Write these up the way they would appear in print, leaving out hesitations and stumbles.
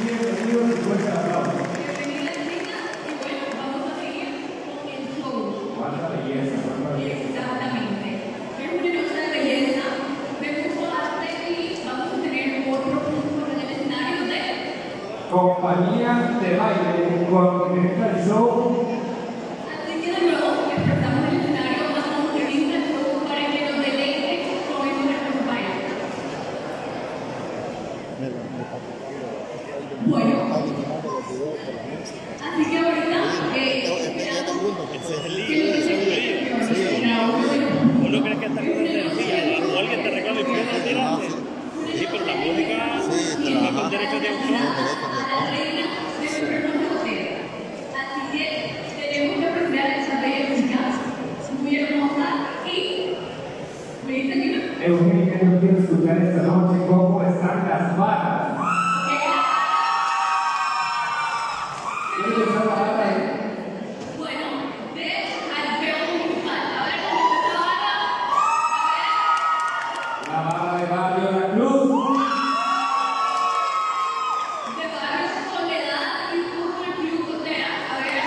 Bienvenidos y fuerte el aplauso. Bienvenida, Rita. Y bueno, vamos a seguir con el show. Cuánta belleza, cuánta belleza. Exactamente. Es una noche de belleza. Me gusta arte y vamos a tener otro punto en el escenario de Compañía de baile con el show. Así que de nuevo, empezamos el escenario, vamos a seguir el show para que nos deleite con nuestros bailes. Bueno, así que ahorita, ¿O no crees que estás con energía? ¿O alguien te reclama y puede tirarte? Sí, pero la música no con derechos de autor. Así que tenemos que apreciar esa bella música, muy hermosa y me dice que no. Eugenia, yo quiero escuchar esta noche cómo están las varas. ¿Quieres escuchar la vara ahí? Bueno, de al peón musical. A ver, ¿dónde está la vara? La vara de Barrio La Cruz. De Barrio Soledad y Fútbol Club Cotera. A ver.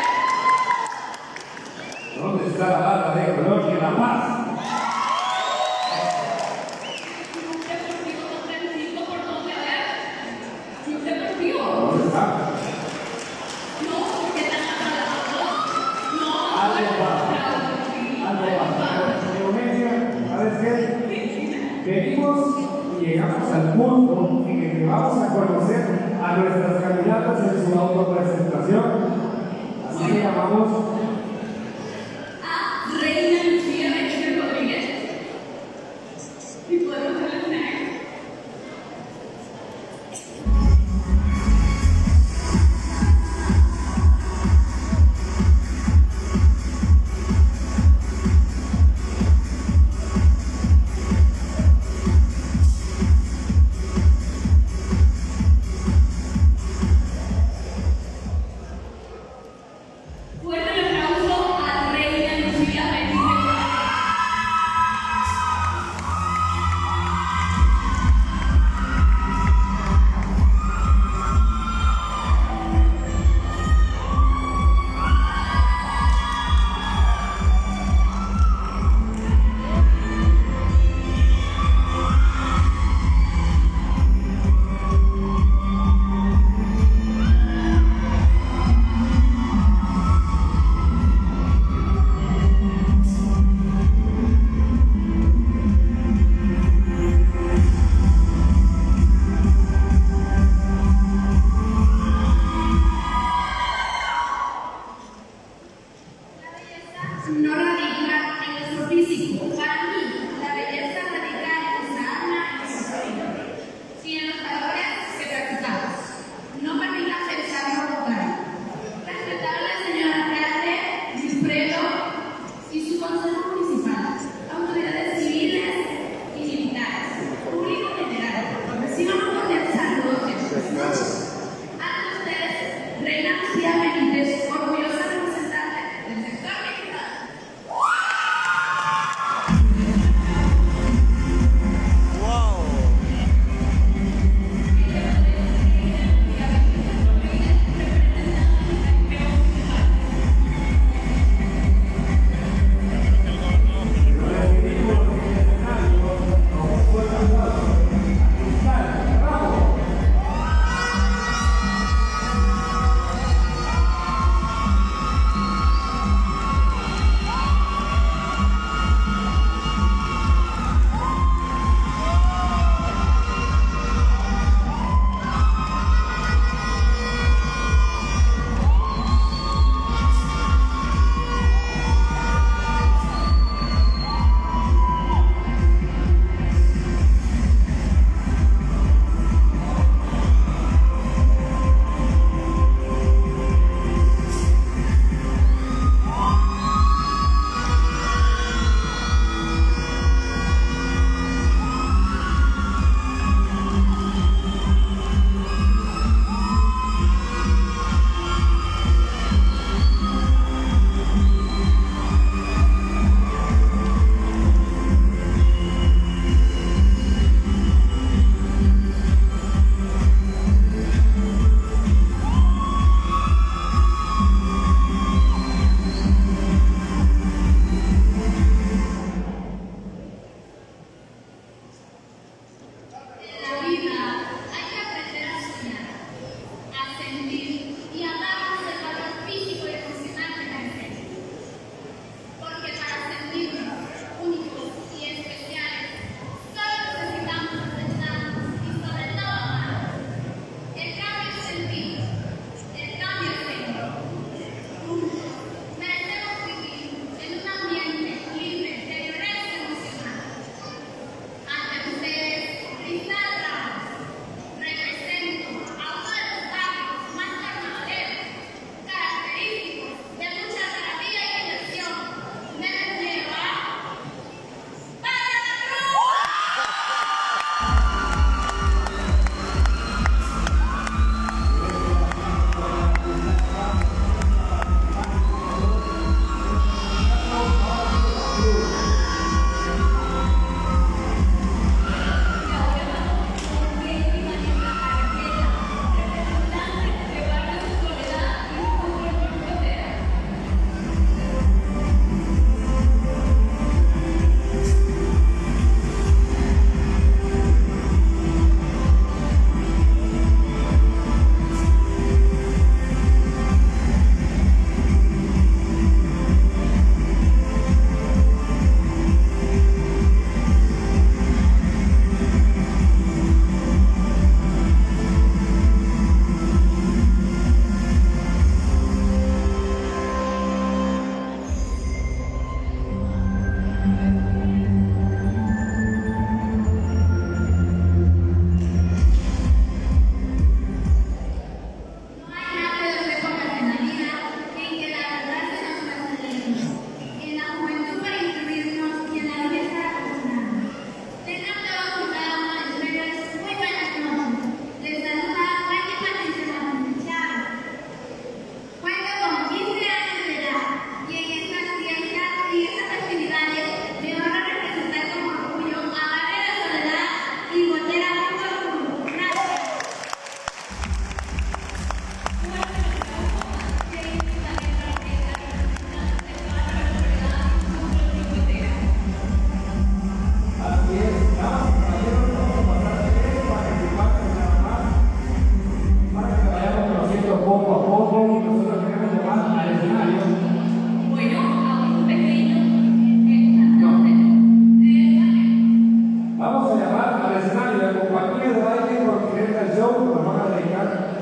¿Dónde está la vara de Colonia La Paz? Club Deportivo San Francisco, ¿por dónde? A ver. Club Deportivo. ¿Dónde está? No, porque están atrasados. No, Algo pasa. Algo pasa. Eugenia, ¿sabes qué? Venimos y llegamos al punto en el que vamos a conocer a nuestras candidatas en su autopresentación. Así que llamamos a Reina Lucía Benítez Rodríguez. Y podemos relacionar. Fuerte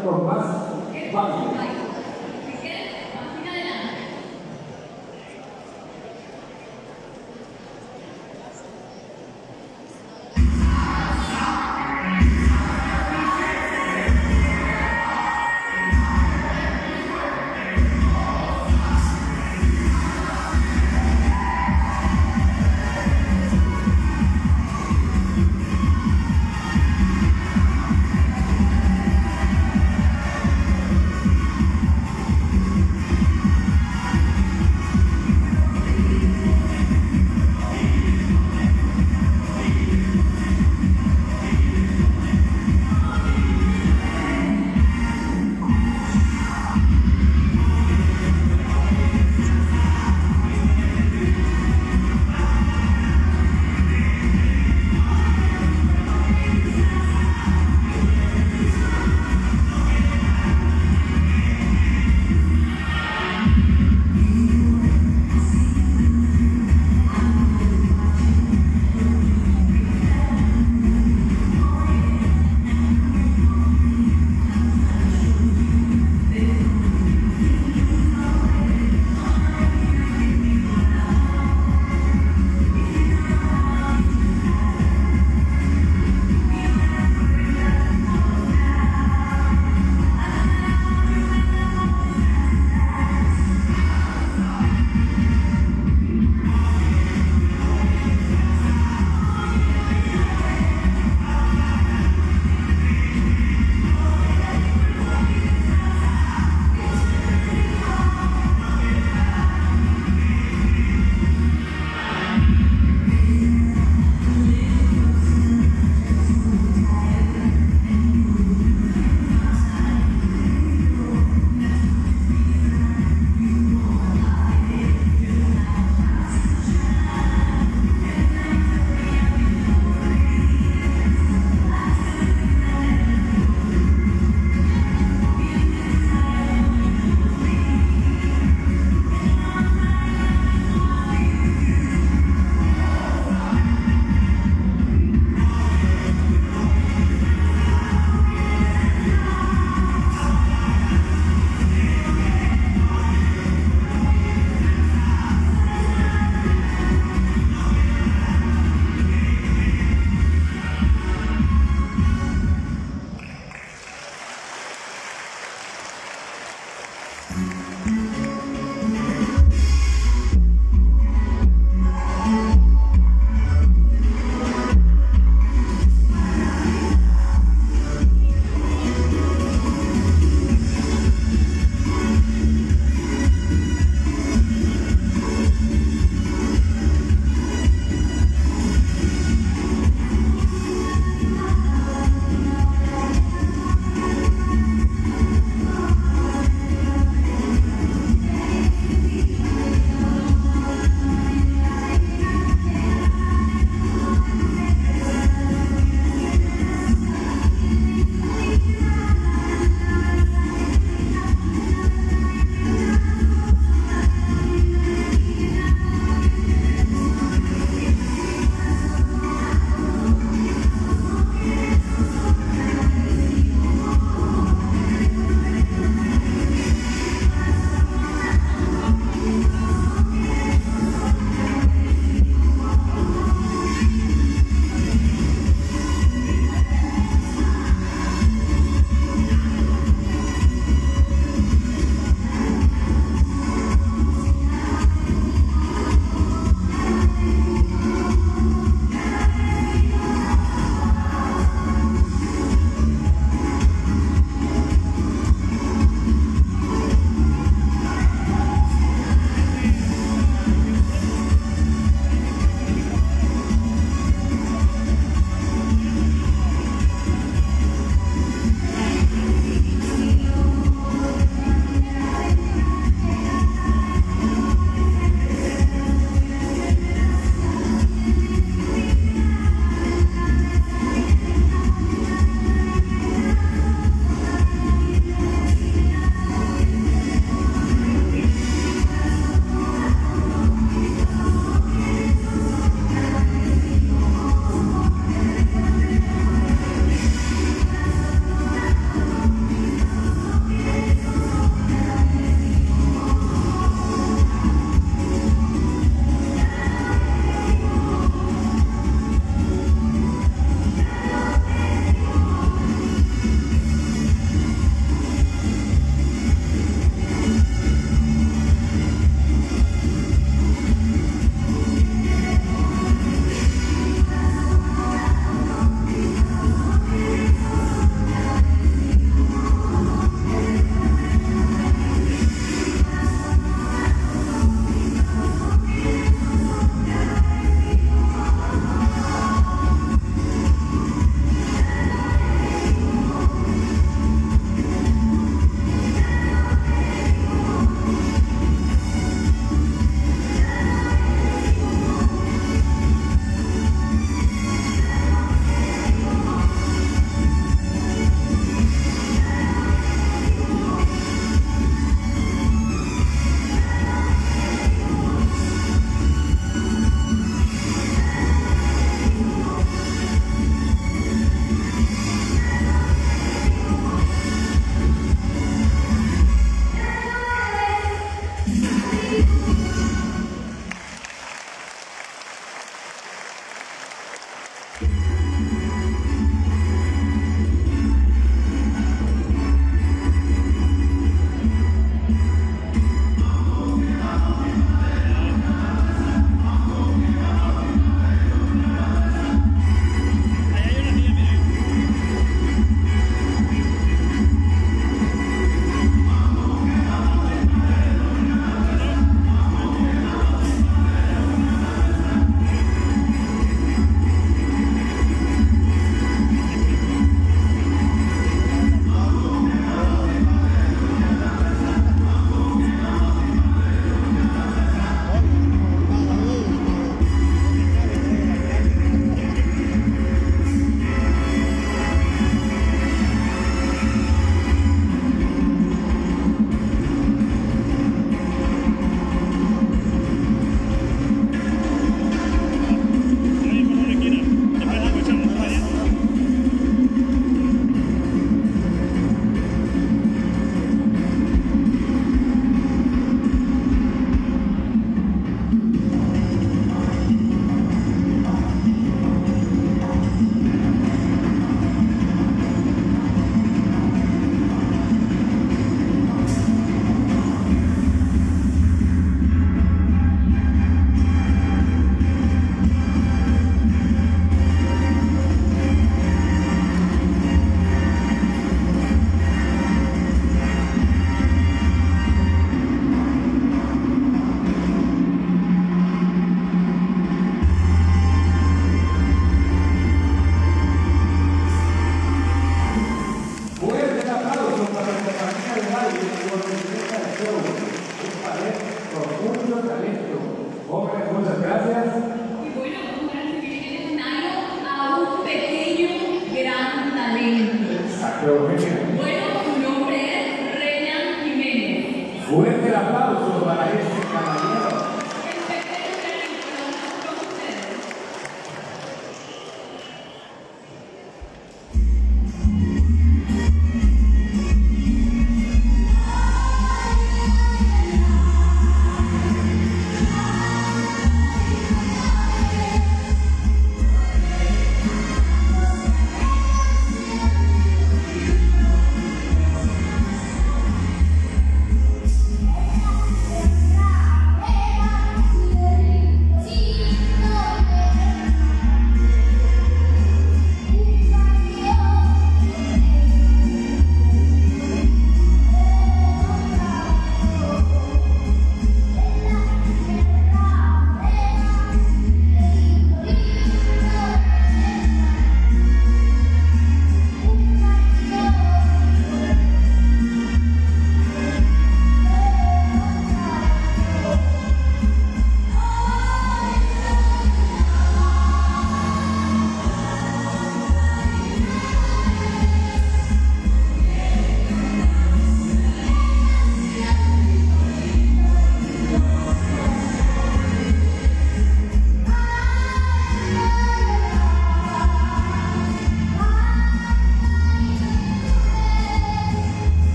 con más baile.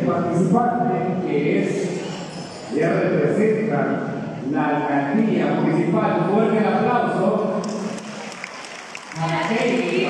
participante que ya representa la alcaldía municipal. Fuerte el aplauso a Katie.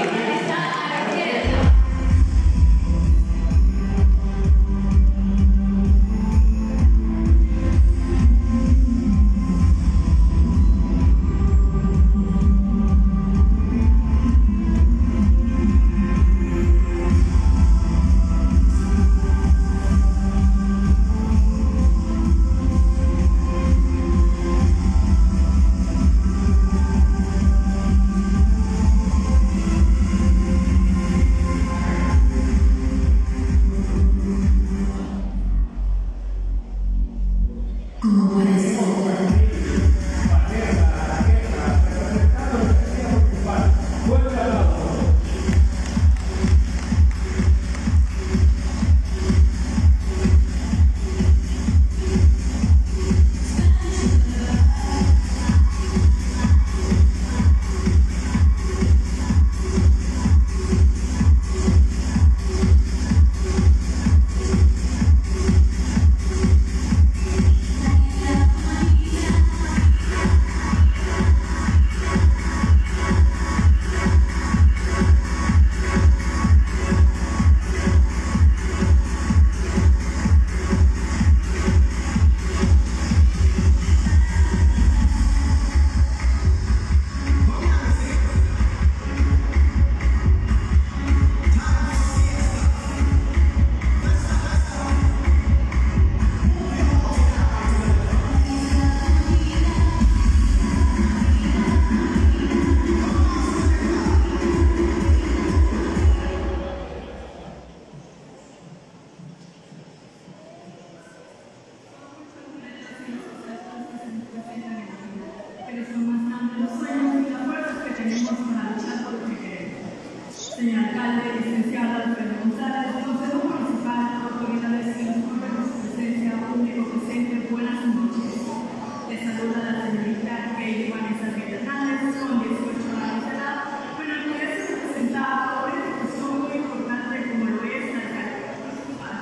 Señor alcalde, licenciada Alfredo González, Consejo Municipal, autoridades y los miembros de presencia, público presente, buenas noches. Les saluda la señorita Katie Vanessa Hernández, con 18 años de edad, pero el poder se presenta por una institución muy importante como lo es la alcaldía municipal.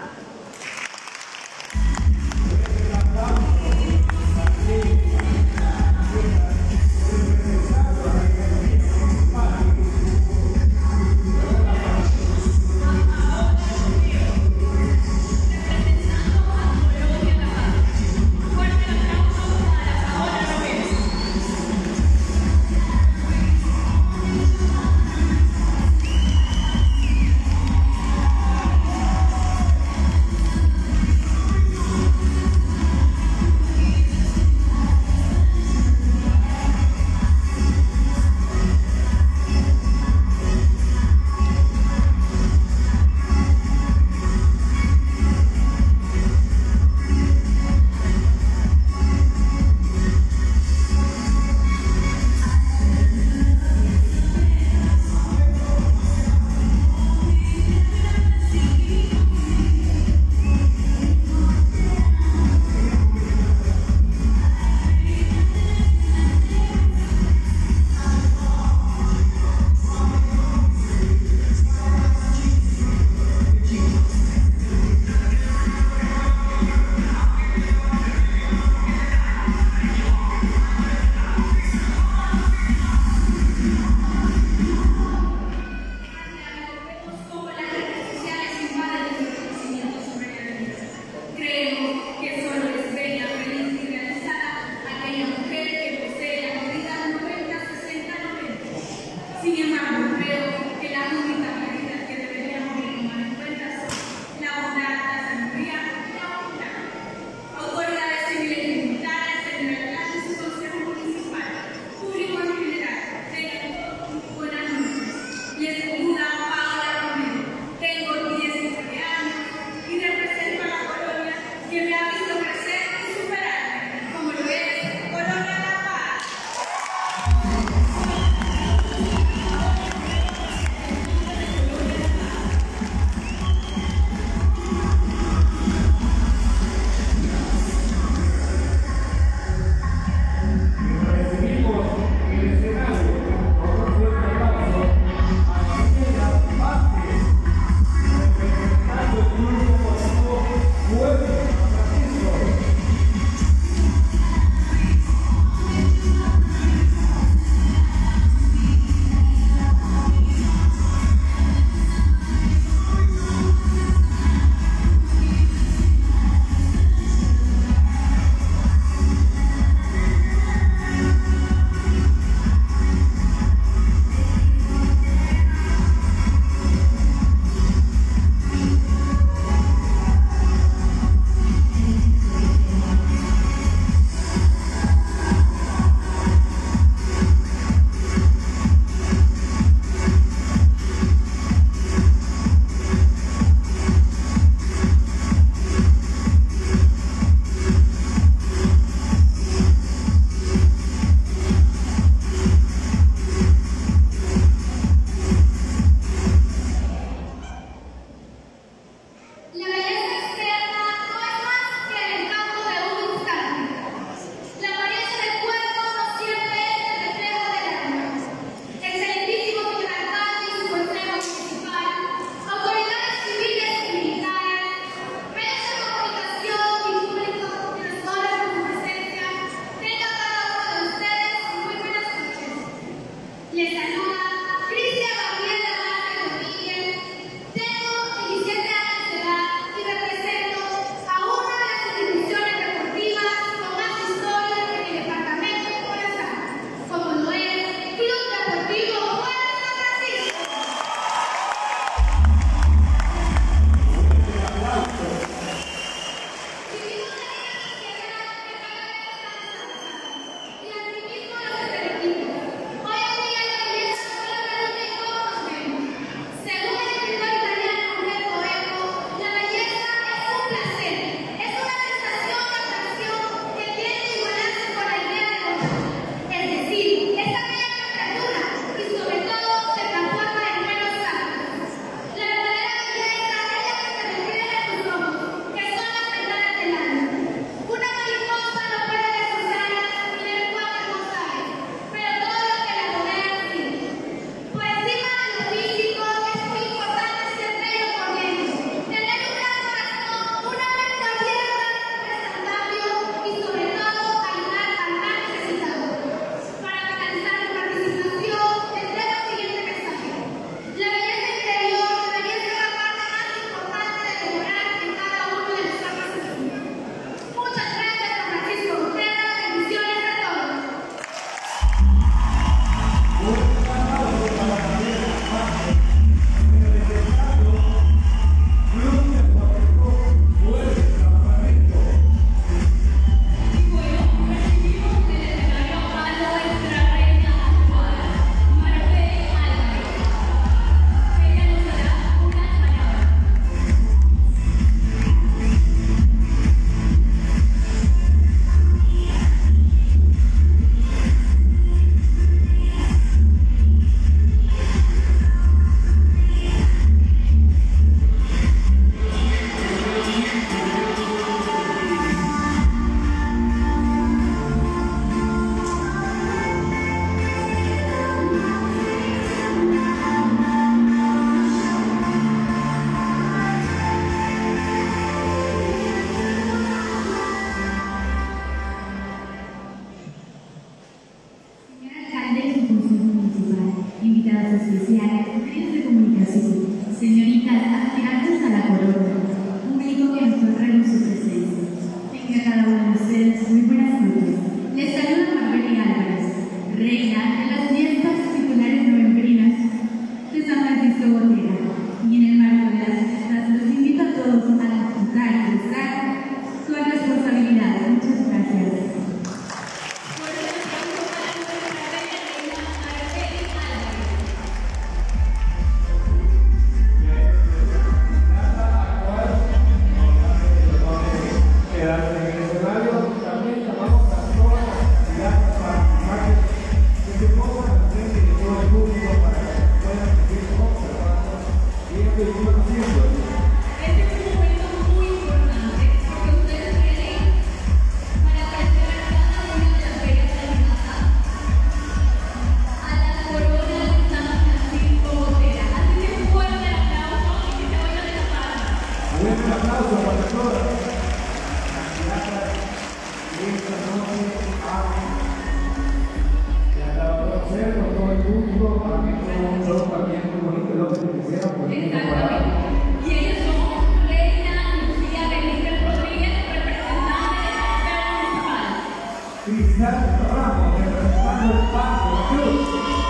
agradecer por todo el público, para mí fue un show también muy bonito, lo que hicieron por mí. Y ellos son Reina Lucía Benítez Rodríguez, representante del Papel Municipal. Cristal Ramos, representando el Parque La Cruz.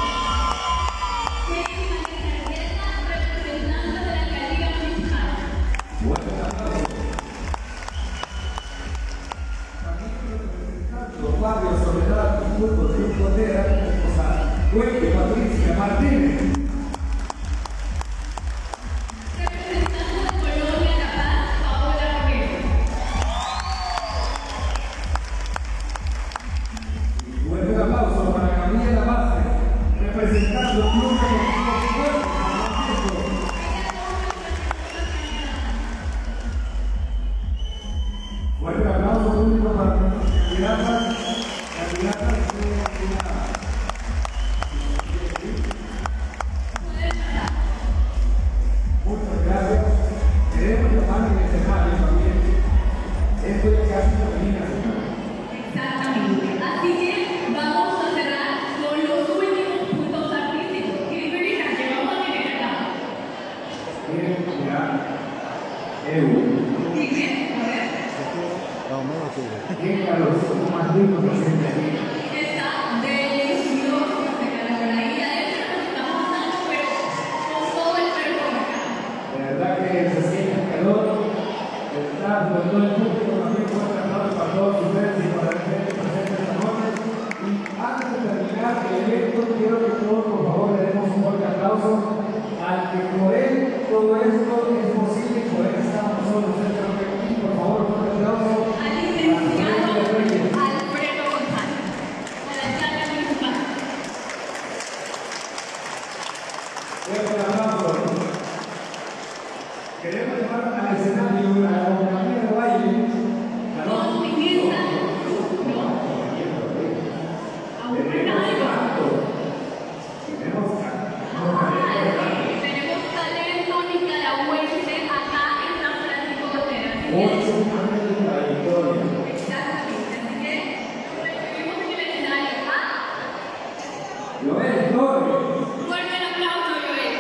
Representante de la Alcaldía Municipal. Buenas tardes. También representando Fabio Soledad, Fútbol Club Cotera, Güey, Patricia Martínez. Representante de Colonia La Paz, Paola Romero. Fuerte el aplauso para Gabriela Vázquez, representando el Club Deportivo Fuerte. Fuerte el aplauso público para candidatas de muchas gracias. Queremos llamar en el escenario también. Esto es casi termina. Exactamente. Así que vamos a cerrar con los últimos puntos artísticos. ¿Qué significa? Que vamos a tener acá. Miren, mira. Dime, a ver. ¿Quién a los más ricos presentes aquí? Está delicioso este calor ahí. Adentro nos estamos dando, pero con todo el cuerpo acá. De verdad que se siente el calor. Está por todo el público también fuerte aplauso para todos ustedes y para la gente presente esta noche. Y antes de terminar el evento, quiero que todos por favor le demos un fuerte aplauso al que por él todo esto es posible y por él estamos nosotros. Por favor, un fuerte aplauso. Al licenciado Alfredo González, a la alcaldía municipal. Fuerte aplauso. Queremos llevar al escenario a la compañía de baile. Con pimienta. Tenemos talento nicaragüense acá en San Francisco de Gotera. 8 años de trayectoria. Exactamente. Así que recibimos en el escenario a Joel Torres. fuerte el aplauso, Joel.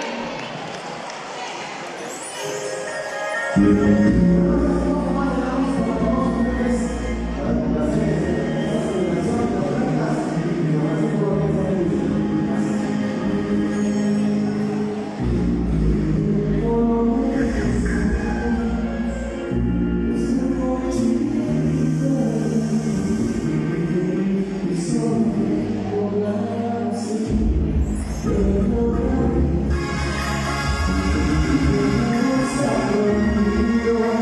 Thank you.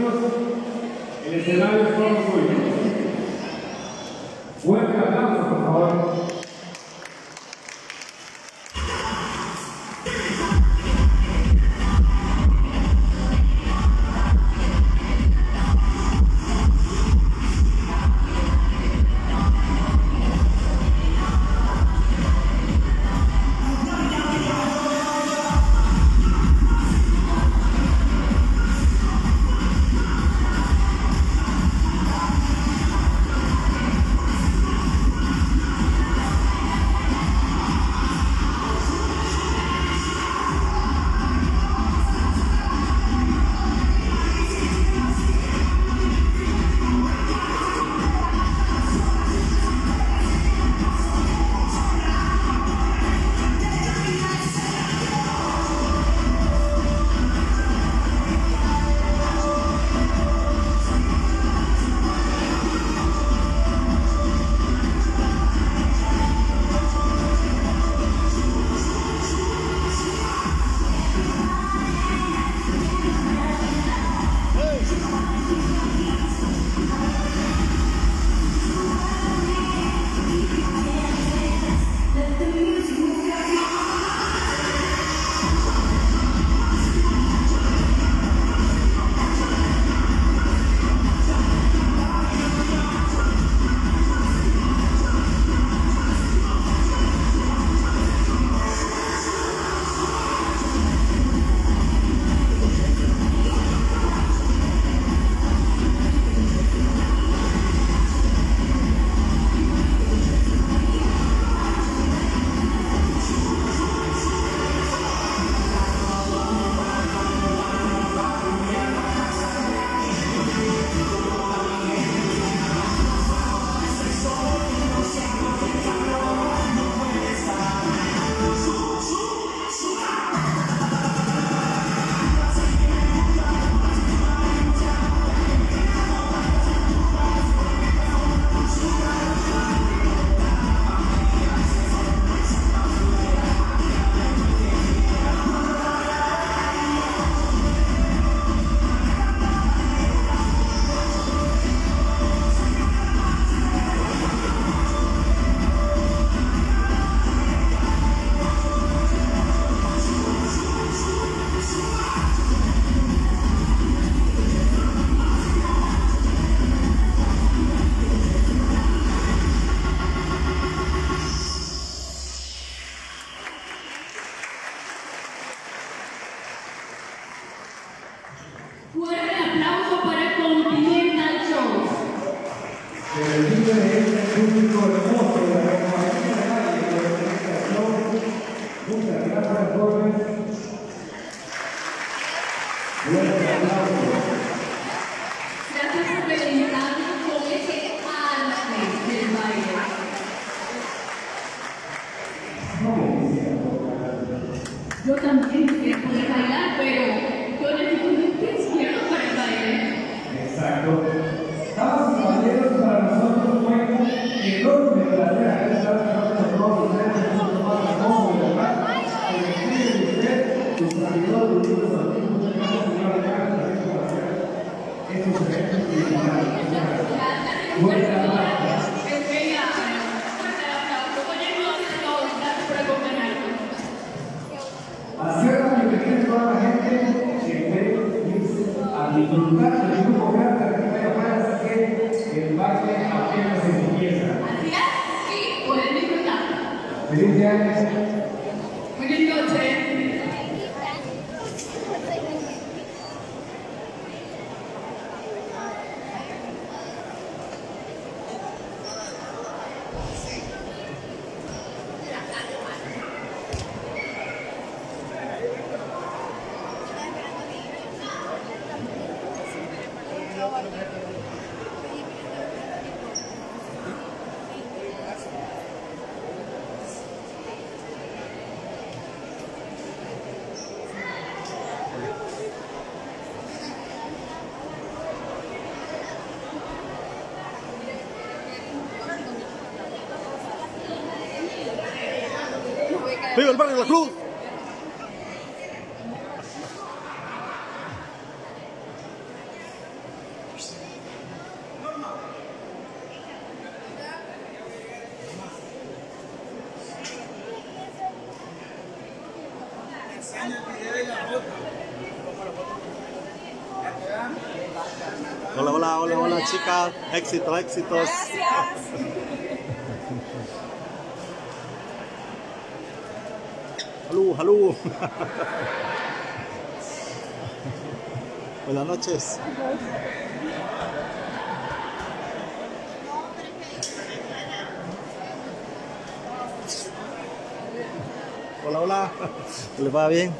chicos, el escenario es todo suyo. Fuerte aplauso, por favor. Yo también quiero poder bailar, pero yo necesito un inspiración para el baile. Exacto. Damas y caballeros, para nosotros fue un enorme placer haber estado con todos ustedes en un más hermoso y verdad. El espíritu de usted, sus servidores, los libros antiguos, muchas gracias, señora Alejandra, también por hacer estos eventos y buenas gracias. Hacer la bienvenida a toda la gente que quiere irse a disfrutar del grupo grande de la primera fase, que el baile apenas empieza. Así es, sí, pueden disfrutar. Feliz año. Buenas noches. ¡Viva el barrio de la Cruz! Hola, hola, hola, hola, chicas. Éxito, éxitos. Gracias. Salud, salud. Buenas noches. Hola, hola. ¿Les va bien?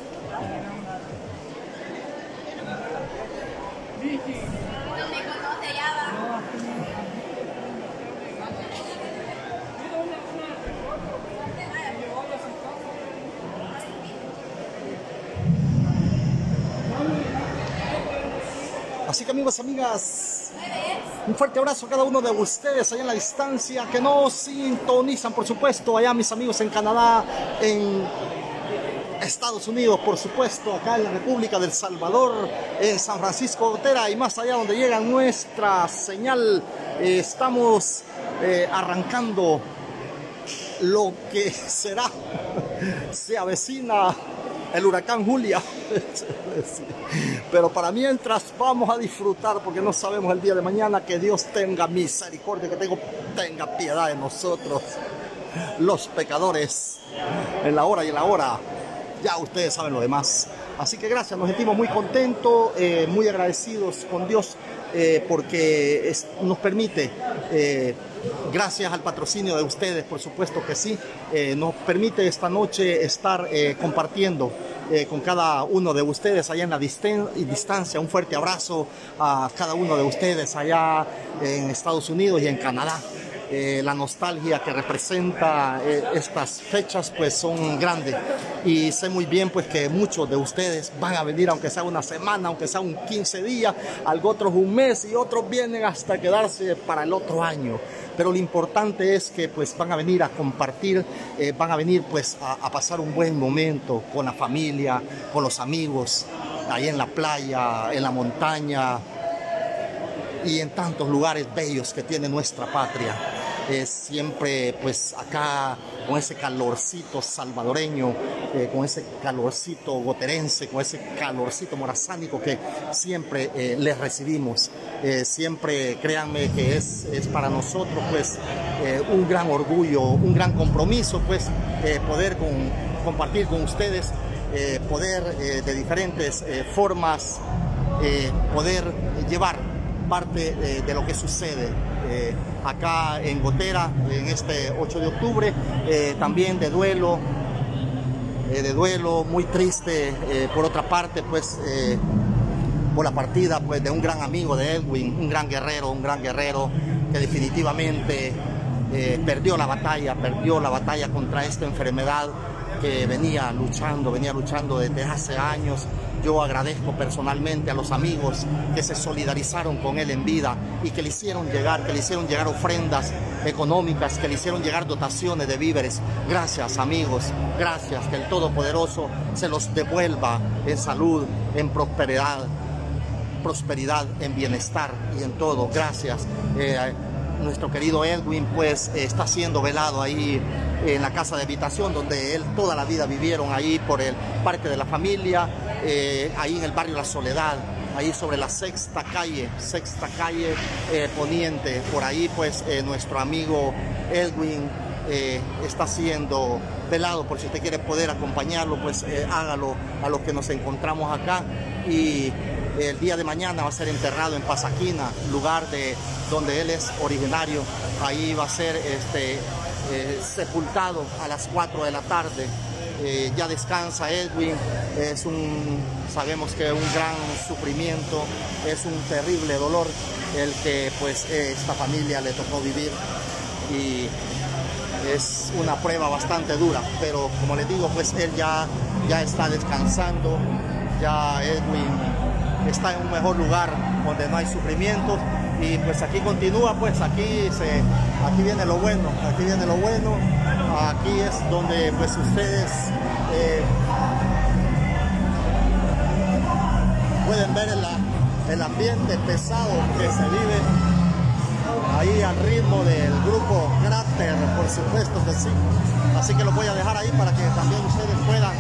Así que amigos, amigas, un fuerte abrazo a cada uno de ustedes allá en la distancia que nos sintonizan, por supuesto, allá mis amigos en Canadá, en Estados Unidos, por supuesto, acá en la República del Salvador, en San Francisco Gotera y más allá donde llega nuestra señal. Estamos arrancando lo que será, se avecina el huracán Julia. Pero para mientras vamos a disfrutar, porque no sabemos el día de mañana. Que Dios tenga misericordia, que tenga piedad de nosotros, los pecadores, en la hora y en la hora. Ya ustedes saben lo demás. Así que gracias, nos sentimos muy contentos, muy agradecidos con Dios, porque nos permite, gracias al patrocinio de ustedes, por supuesto que sí, nos permite esta noche estar compartiendo con cada uno de ustedes allá en la distancia. Un fuerte abrazo a cada uno de ustedes allá en Estados Unidos y en Canadá. La nostalgia que representa estas fechas pues son grandes, y sé muy bien pues que muchos de ustedes van a venir, aunque sea una semana, aunque sea un 15 días, otros un mes, y otros vienen hasta quedarse para el otro año. Pero lo importante es que pues van a venir a compartir, van a venir pues a pasar un buen momento con la familia, con los amigos, ahí en la playa, en la montaña y en tantos lugares bellos que tiene nuestra patria. Siempre pues acá con ese calorcito salvadoreño, con ese calorcito goterense, con ese calorcito morazánico que siempre les recibimos. Siempre créanme que es para nosotros pues un gran orgullo, un gran compromiso pues poder compartir con ustedes, poder de diferentes formas poder llevar parte de lo que sucede acá en Gotera en este 8 de octubre, también de duelo muy triste, por otra parte pues por la partida pues de un gran amigo de Edwin, un gran guerrero que definitivamente perdió la batalla contra esta enfermedad que venía luchando desde hace años. Yo agradezco personalmente a los amigos que se solidarizaron con él en vida y que le hicieron llegar ofrendas económicas, que le hicieron llegar dotaciones de víveres. Gracias, amigos, gracias, que el Todopoderoso se los devuelva en salud, en prosperidad, en bienestar y en todo. Gracias. Nuestro querido Edwin pues está siendo velado ahí en la casa de habitación donde él toda la vida vivieron, ahí por el Parque de la Familia, ahí en el barrio La Soledad, ahí sobre la sexta calle poniente. Por ahí pues nuestro amigo Edwin está siendo velado. Por si usted quiere poder acompañarlo pues hágalo, a los que nos encontramos acá. Y el día de mañana va a ser enterrado en Pasaquina, lugar de donde él es originario. Ahí va a ser sepultado a las 4 de la tarde. Ya descansa Edwin. Sabemos que es un gran sufrimiento, es un terrible dolor el que pues esta familia le tocó vivir, y es una prueba bastante dura, pero como les digo pues él ya está descansando. Ya Edwin está en un mejor lugar donde no hay sufrimiento, y pues aquí continúa, pues aquí viene lo bueno, aquí es donde pues ustedes pueden ver el ambiente pesado que se vive ahí al ritmo del grupo Cráter, por supuesto que sí. Así que los voy a dejar ahí para que también ustedes puedan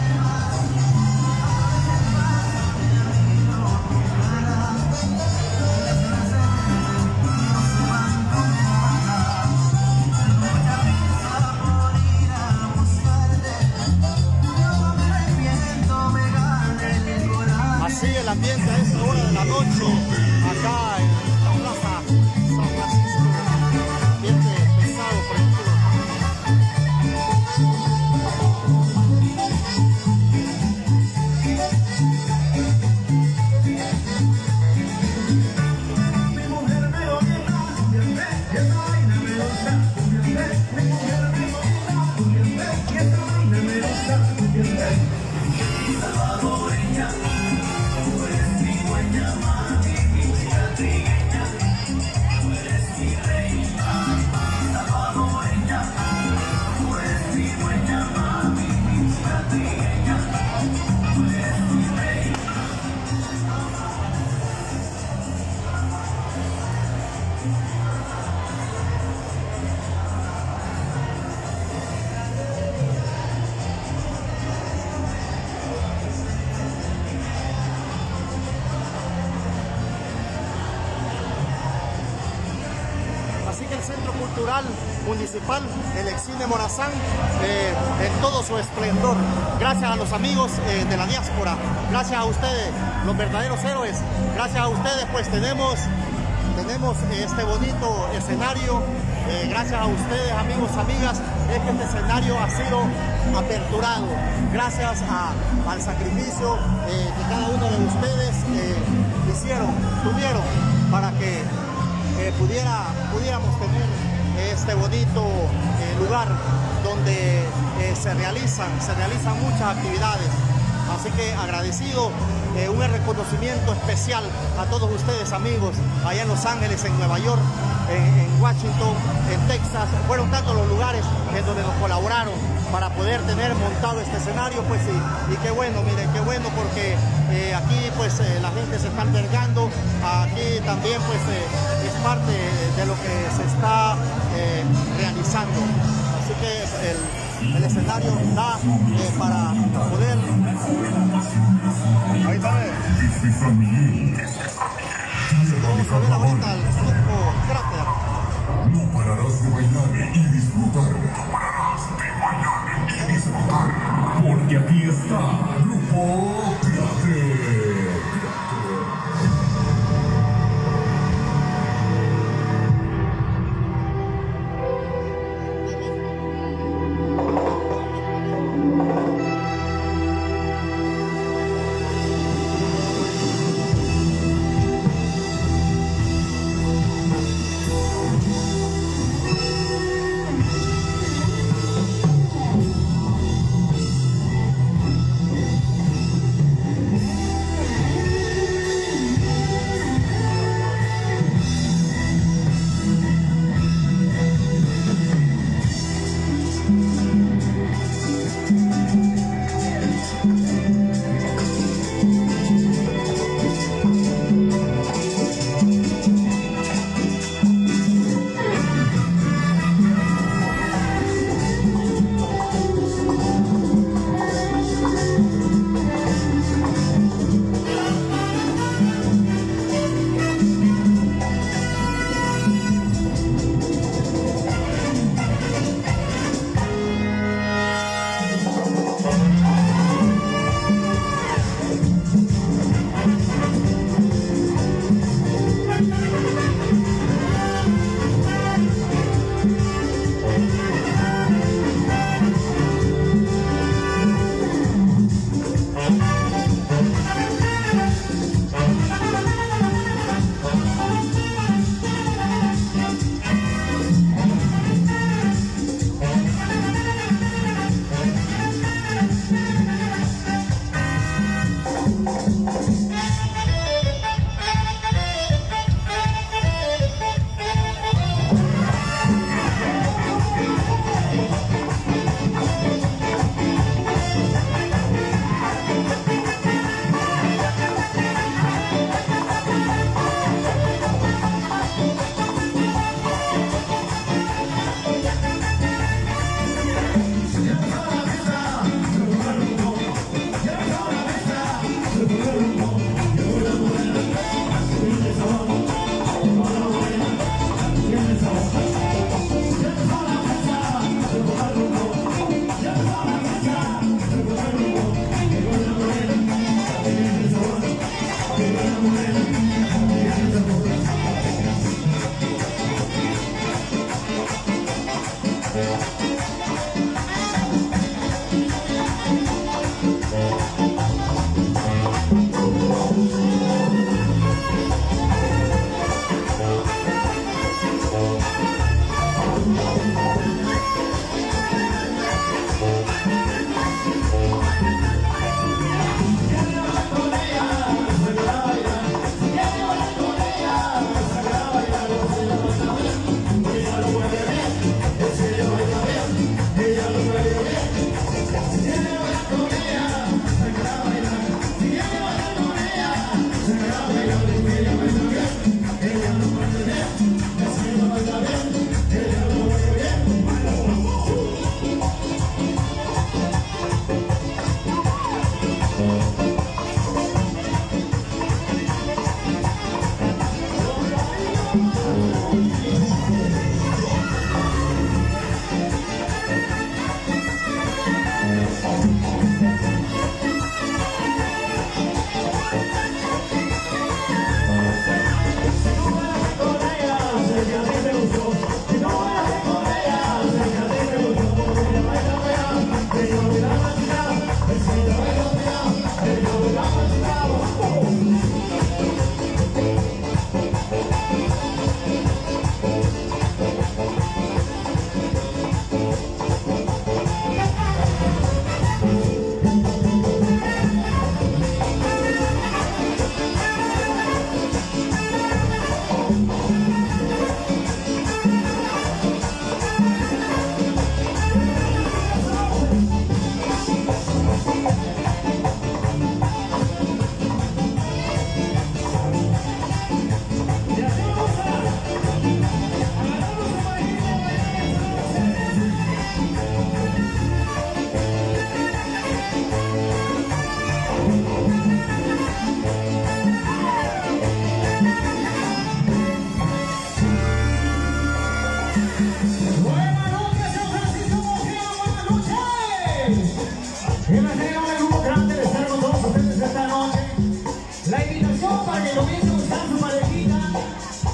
Cultural Municipal, el Excine Morazán, en todo su esplendor. Gracias a los amigos de la diáspora, gracias a ustedes, los verdaderos héroes, gracias a ustedes pues tenemos este bonito escenario. Gracias a ustedes, amigos, amigas, es que este escenario ha sido aperturado gracias al sacrificio que cada uno de ustedes tuvieron para que pudiéramos tener este bonito lugar donde se realizan muchas actividades. Así que agradecido, un reconocimiento especial a todos ustedes, amigos, allá en Los Ángeles, en Nueva York, en Washington, en Texas. Fueron tantos los lugares en donde nos colaboraron para poder tener montado este escenario, pues y qué bueno, miren, qué bueno, porque aquí pues la gente se está albergando, aquí también pues es parte de lo que se está realizando. Así que el escenario da para poder... Ahí está, vamos a ver ahorita el grupo Cráter. No pararás de bailar y disfrutar. No pararás de bailar y disfrutar. Porque aquí está Grupo Cráter.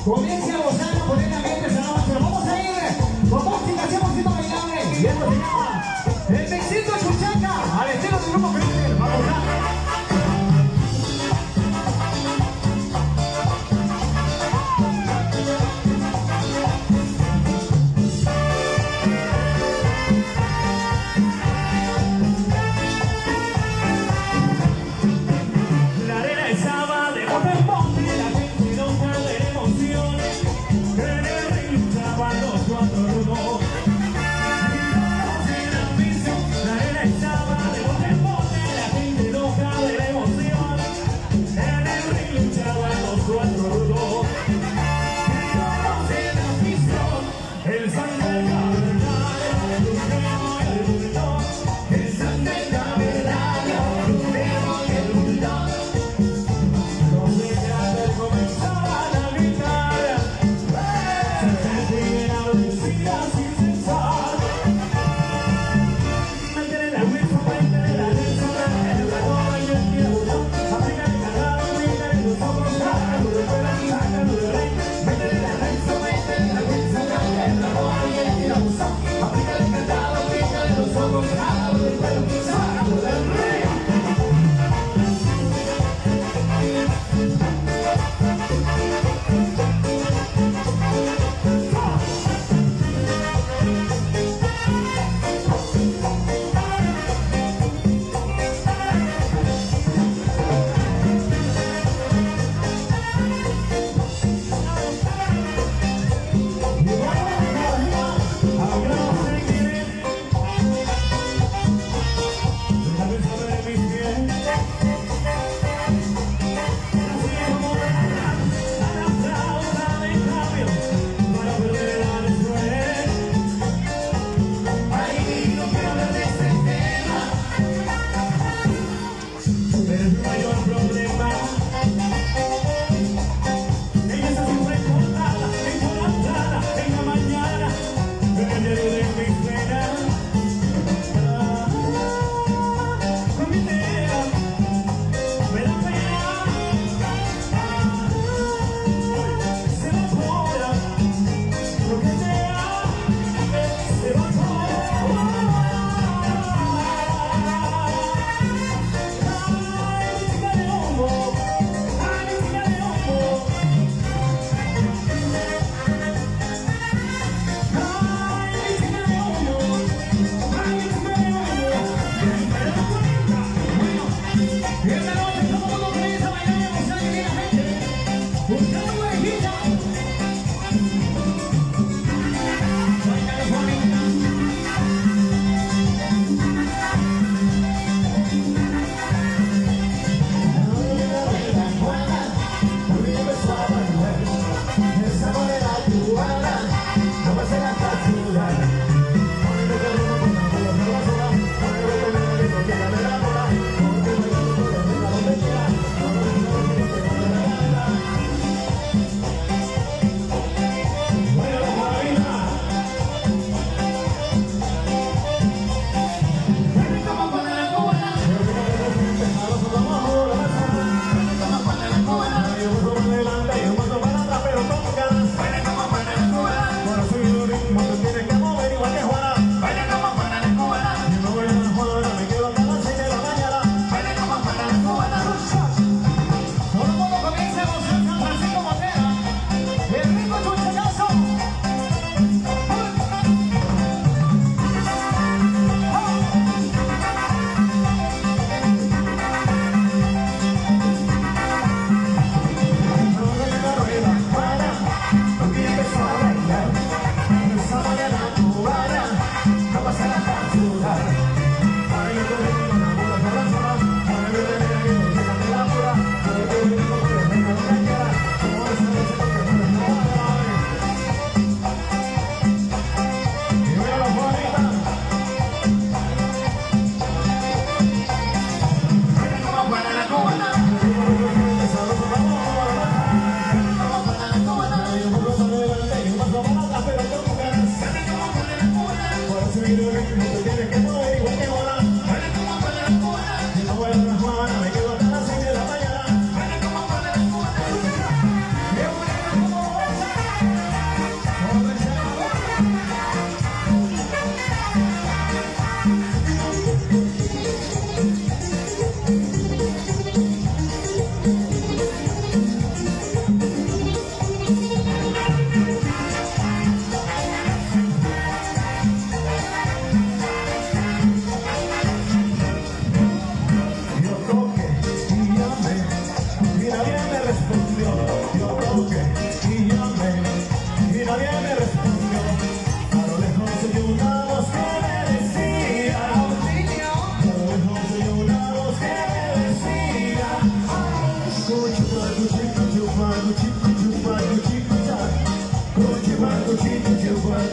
Comience a gozar, a poner ambiente esta noche. Vamos a ir con música 100% bailable. Y esto se llama el Mexito Chuchaca, al estilo del grupo Críter. Vamos a... La arena estaba de bote en bote, la gente loca de emociones.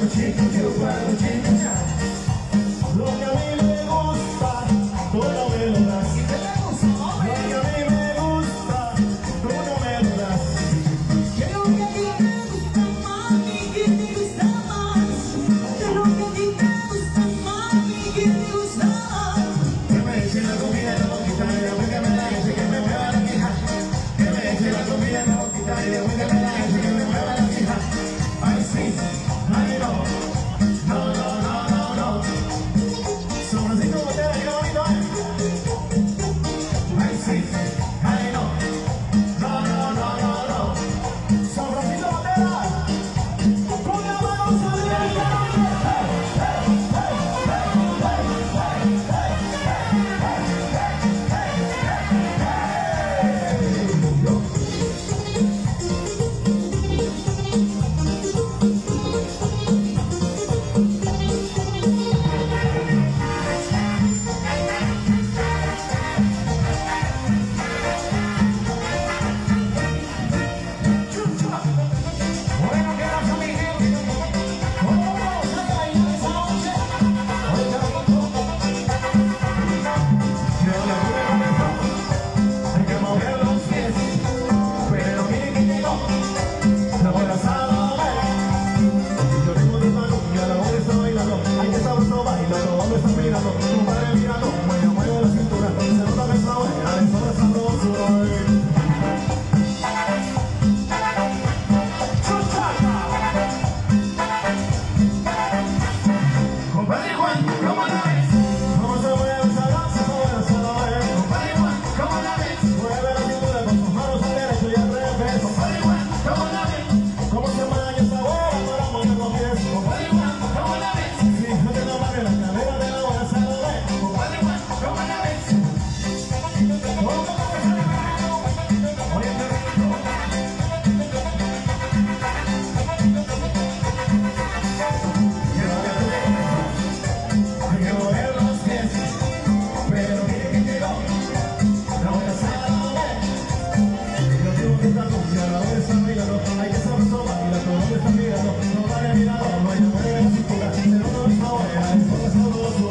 Lo que a mí me gusta, tú no me lo das. Lo que a mí me gusta, tú no me lo das. Que lo que a ti me gusta, mami, que me gusta más. Que lo que a ti me gusta, mami, que me gusta más. Que me eche la comida en la boquita y después que me la eche que me mueva la quija. Que me eche la comida en la boquita y después que me la eche que me mueva la quija. Ay sí, ay no, no, no, no, no, no. Sobracito botella, qué bonito, ay sí, ay no, no, no, no, no, no. Sobracito botella, con la mano sobre el Bueno, ¿qué pasa, mi gente? ¿Cómo vamos a bailar esa noche? Oiga, yo la tuve comenzado, hay que mover los pies, pero mire que llegó, la buena sabe. Yo tengo de mano y a la hora está bailando, hay que sabroso bailando, ¿dónde está mirando? Tu madre mirando, mueve la cintura, se nota que está buena, le sobra sabroso. Compadre Juan, ¿cómo la ves? ¿Cómo se mueve esa danza? ¿Cómo la sabe? Compadre Juan, ¿cómo la ves? Mueve la cintura con sus manos al derecho y al revés. Compadre Juan, ¿cómo la ves? ¿Cómo se mueve esa bola para mover los pies? Compadre Juan, ¿cómo la ves? Fíjate nomás que la cadera de la buena sabe. Compadre Juan, ¿cómo la ves? Oye, qué rico. Hay que mover los pies, pero mire que llegó, la buena sabe. Yo tengo que estar confiado, la buena está bailando, hay que saber bailar, todo lo que está mirando, no vale mirando, no hay que mover la cintura, pero no está buena, eso es sabroso.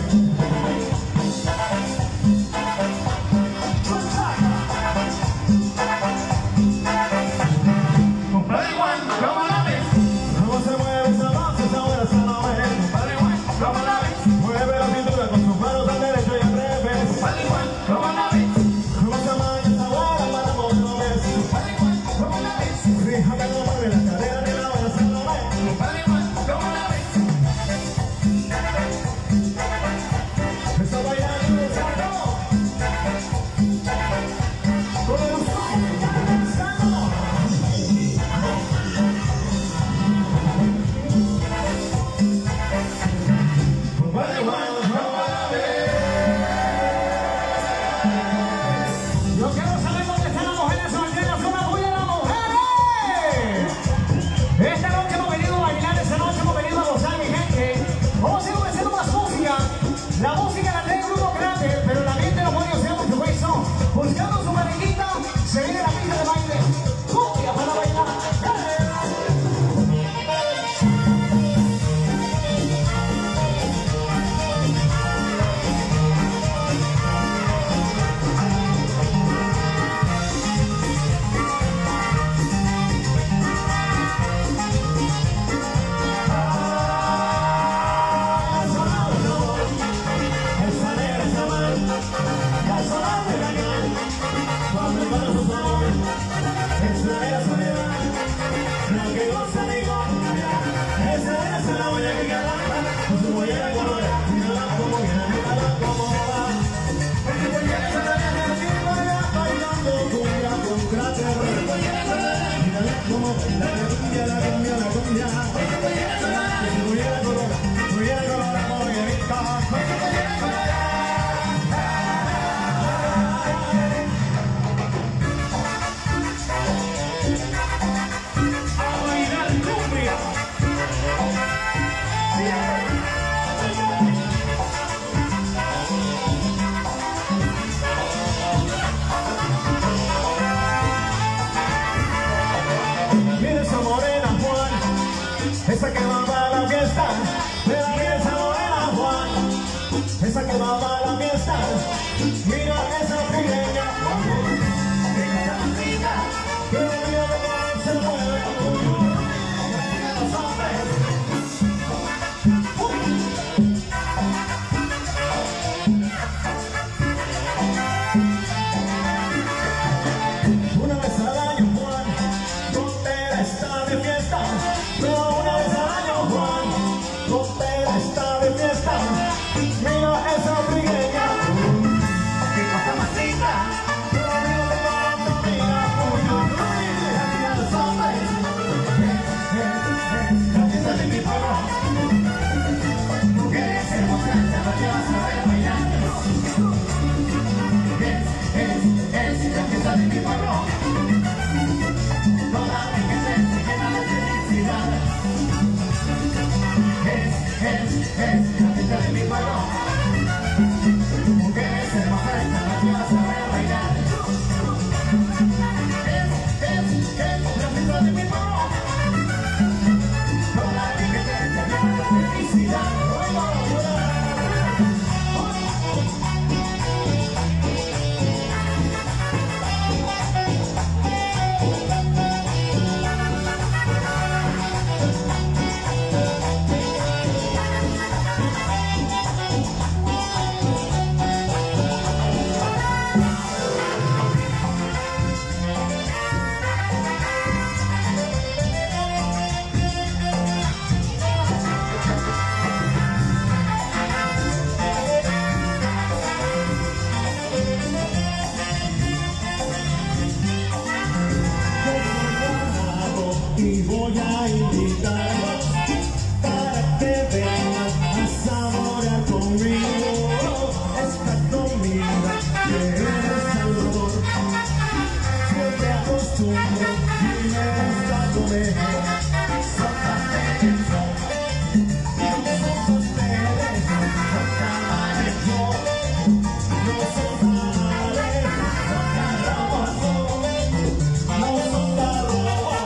Compadre Juan, ¿cómo la ves? ¿Cómo se mueve esa danza, esa buena sabe? Compadre Juan, ¿cómo la ves? Mueve la cintura con sus manos al derecho y al revés. Compadre Juan, ¿cómo la ves? ¿Cómo se mueve esa bola para mover los pies? Compadre Juan, ¿cómo la ves? Fíjate cómo mueve la cadera de la buena sabe. Compadre Juan, ¿cómo la ves? Está bailando, ¿sabes? Con el sano. Compadre Juan, ¿cómo la ves? Yo quiero saber dónde están las mujeres solteras, una bulla de las mujeres. Esta noche hemos venido a bailar, esta noche hemos venido a gozar, mi gente. Vamos a ir ofreciendo más música. La música la trae Grupo Grande, pero la gente no puede hacer mucho eso. Buscando su parequita, se viene la pista de baile. Cumbia para bailar. Esa negra esa mal, ya sola de la gana, cuando para su sabor, es la soledad, la que goza de gloria, esa es la buena que canta, con su mollera colorada, mírala como viene, mírala como va, porque mollera colorada, bailando cumbia con gracia, mírala como baila, la cumbia, la cumbia, la cumbia, porque mollera colorada, mollera colorada, mollera colorada, a bailar cumbia. Mira esa morena Juan, esa que va para la fiesta, de la fiesta morena Juan, esa que va para la fiesta, mira esa trigueña, que cosa más linda, que el mío de Juan se mueve, los hombres. Una vez al año Juan, Frontera está de fiesta, pero una vez al año Juan, Frontera está de fiesta, mira esa trigueña, qué cosa más linda, pero mira de cuánto mira, mira los hombres, la fiesta de mi pueblo, mujeres hermosas, te lo llevas a ver bailando, es la fiesta de mi pueblo. Toda mi gente se llena de felicidad. Es la fiesta de mi pueblo. Mujeres hermosas, te las llevas a ver bailar. Es la fiesta de mi pueblo. Toda mi gente se llena de felicidad. Y voy a invitarlos para que vengan a saborear conmigo esta comida que es El Salvador. Siempre acostumbro y me gusta comer sopas de queso, son pasteles, son tamales, no son tamales, son garrabazos, no son garrobos.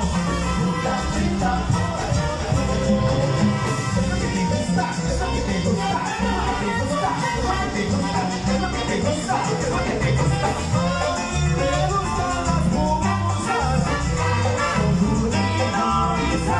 Me gustan las pupusas con purina y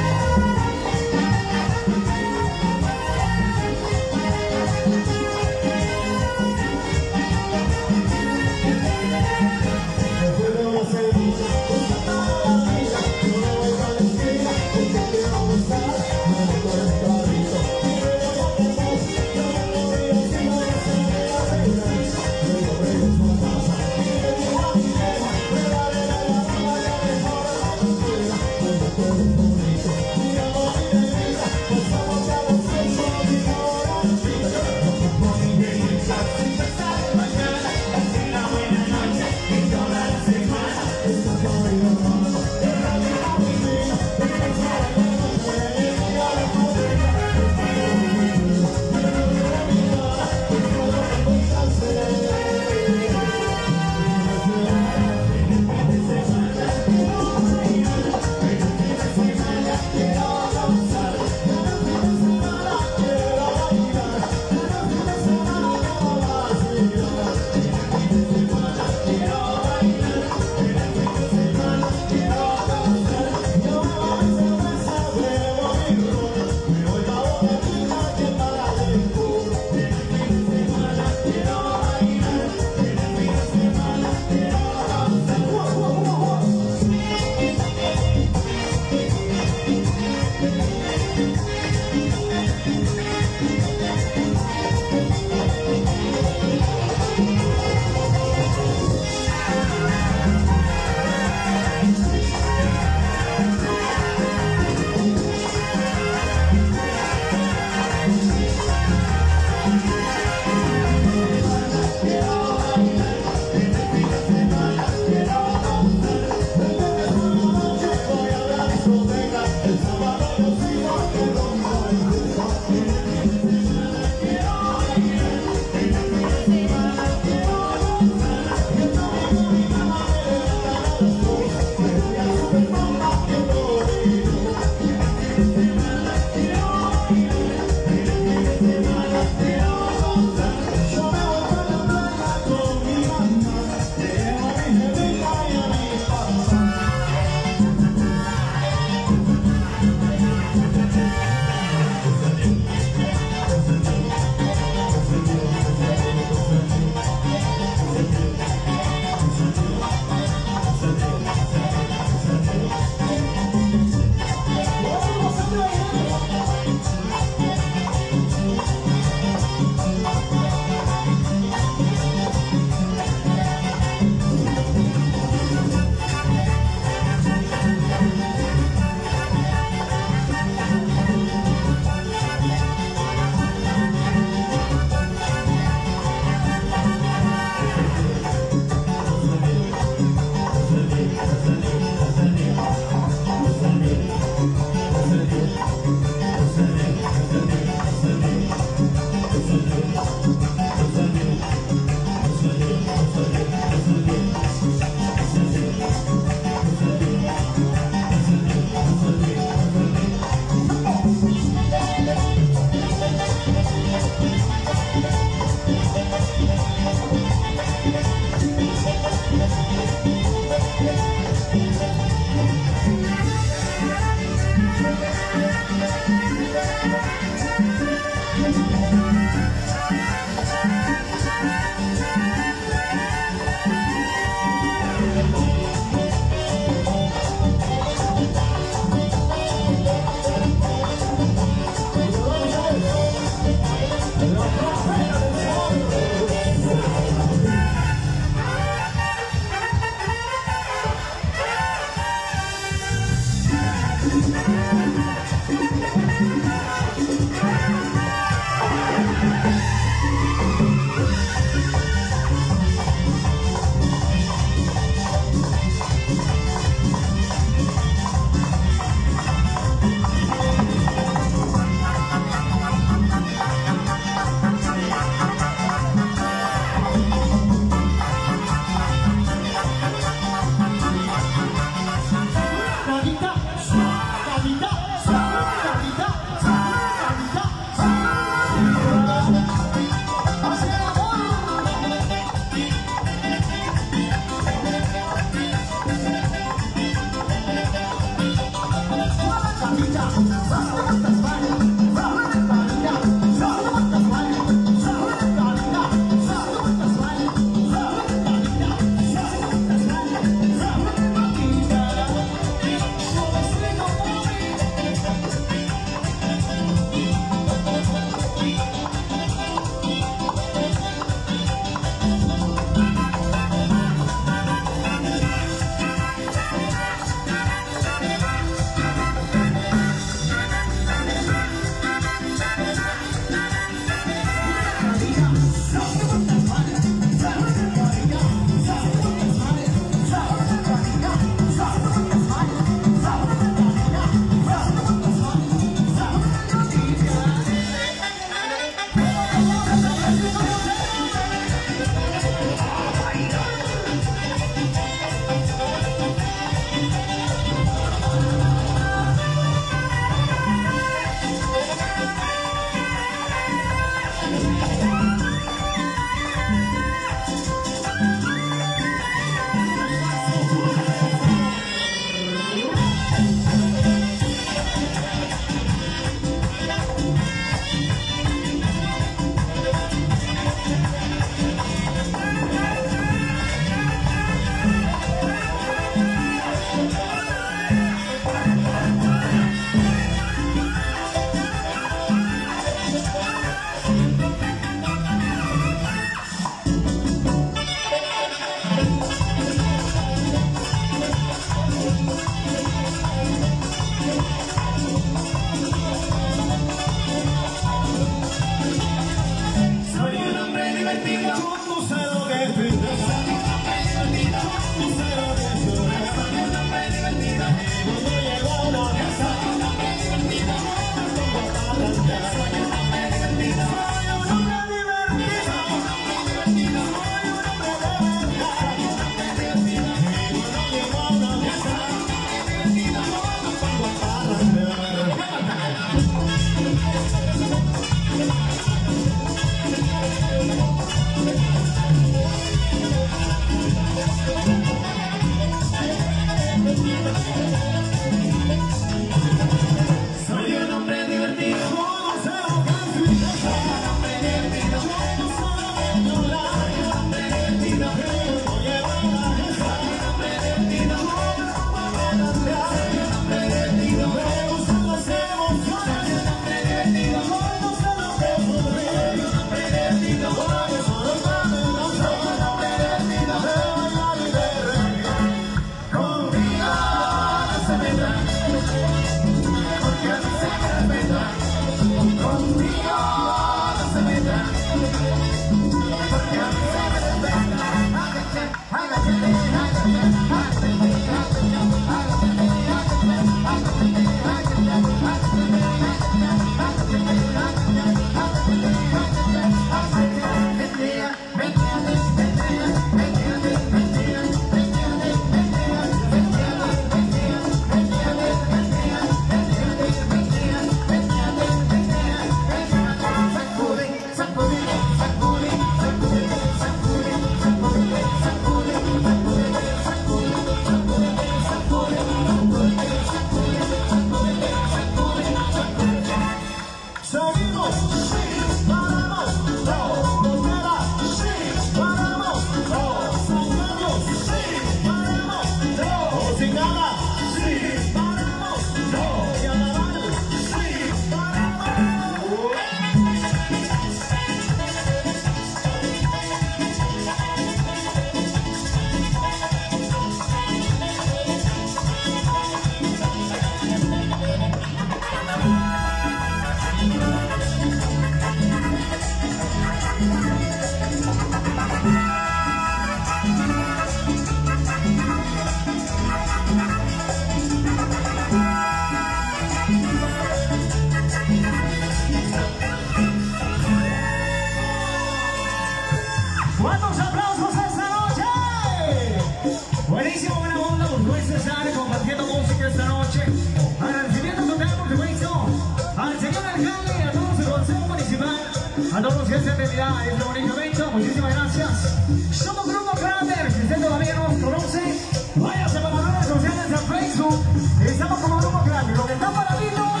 A todos que hacen realidad este bonito evento, muchísimas gracias. Somos Grupo Cráter, si usted todavía no nos conoce, váyase para las redes sociales de Facebook. Estamos como Grupo Cráter, lo que está para mí no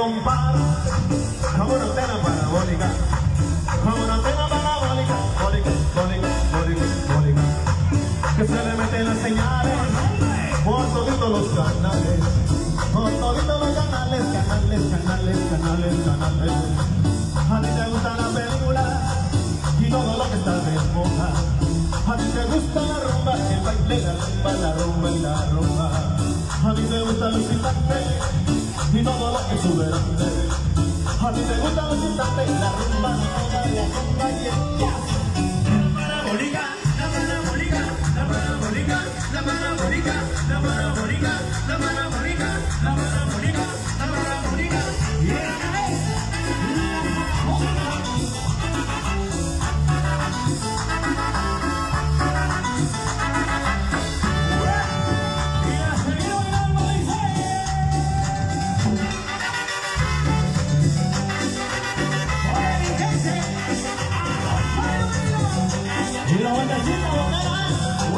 compás, como una antena parabólica, como una antena parabólica, bólica, bólica, bólica, bólica, que se le meten las señales por todos los canales, por todos los canales, canales, canales, canales, canales. A ti te gusta la película y todo lo que está de moda. A ti te gusta la rumba, el baile, la rumba, la rumba y la rumba. A ti te gusta los instantes y todo lo que sube grande. A ti te gusta los instantes, la rumba, la rumba y el jazz. La parabólica, la parabólica, la parabólica, la parabólica, la parabólica, la parabólica, la parabólica, la parabólica. Y la bandecita bombera.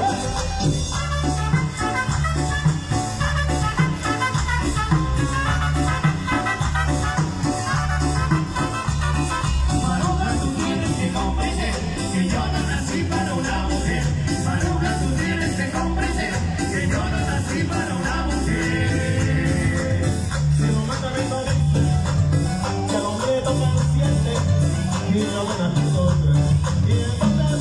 Maruja, tú tienes que comprender que yo no nací para una mujer. Maruja, tú tienes que comprender que yo no nací para una mujer. Si no me también parece que el hombre toca el siente y la buena otra. Y entonces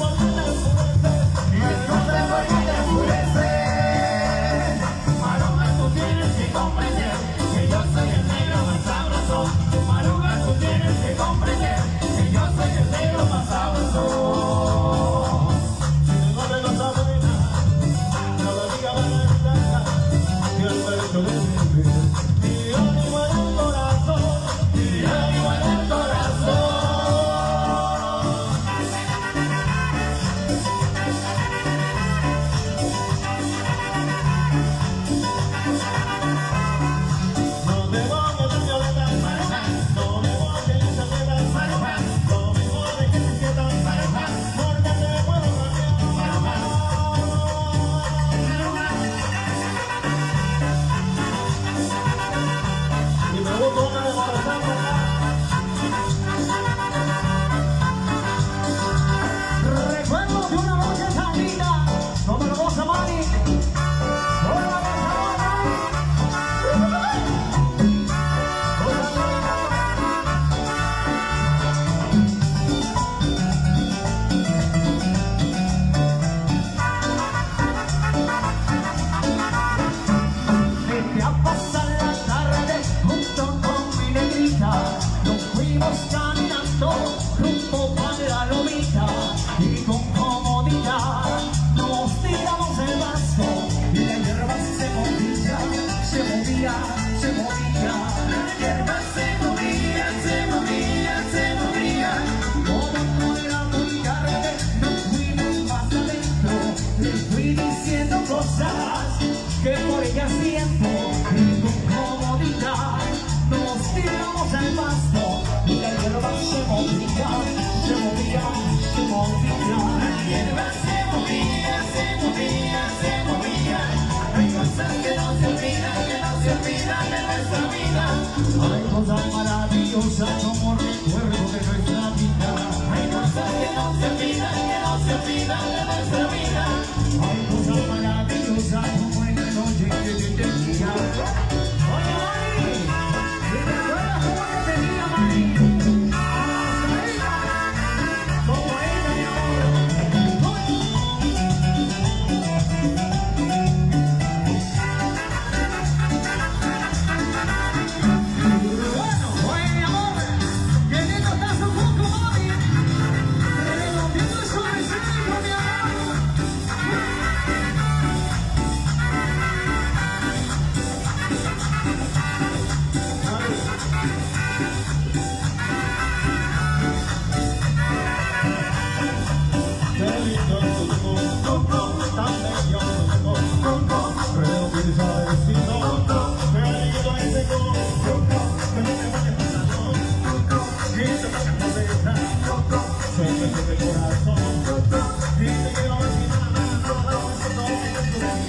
Maruja, tú tienes que comprender que yo soy el negro más sabroso. Maruja, tú tienes que comprender que yo soy el negro más sabroso. Si el nombre no está buena, no lo diga para estar. Y el derecho de vivir. Y yo digo en el corazón, y yo digo en el corazón. Recuerdo de una noche tan linda, como la voz de Mari. Vete a pasar la tarde junto con mi negrita. Nos fuimos caminando rumbo para la lomita y con comodidad nos tiramos el vaso y la hierba se movía, se movía, se movía. La hierba se movía, se movía, se movía. Como no era muy tarde, nos fuimos más adentro. Le fui diciendo cosas que por ella siento y con comodidad nos tiramos al pasto y la hierba se movía, se movía, se movía. La hierba se movía, se movía, se movía. Hay cosas que no se olvidan, que no se olvidan de nuestra vida. Hay cosas maravillosas como recuerdo de nuestra vida. Hay cosas que no se olvidan, que no se olvidan de nuestra vida. Hay cosas maravillosas como en la noche que te tenía. Oye, Mari, ¿te acuerdas cómo te tenía, Mari? Como ella, mi amor. Bueno, oye, mi amor, qué lindo está su cuco, Mari. Redondeando el suavecito, mi amor.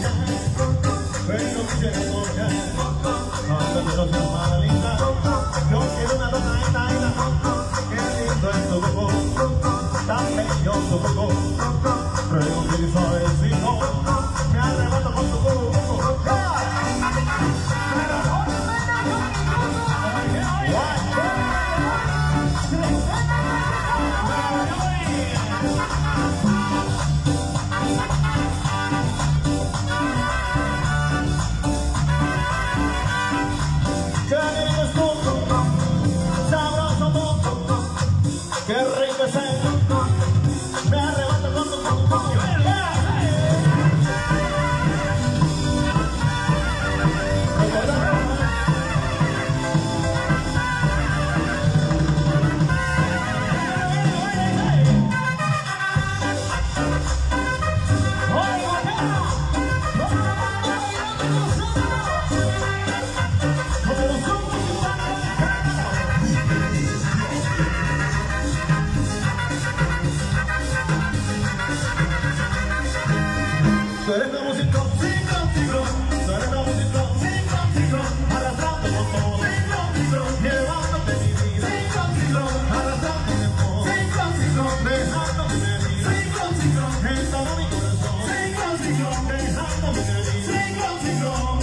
No Saltamos ciclón, ciclón, ciclón. Saltamos ciclón, ciclón, ciclón. Arrastrando con todo. Ciclón, ciclón. Llevándote mi vida. Ciclón, ciclón. Arrastrando de todo. Ciclón, ciclón. Dejándome de vida. Ciclón, ciclón. En todo mi corazón. Ciclón, ciclón. Dejándome de vida. Ciclón, ciclón.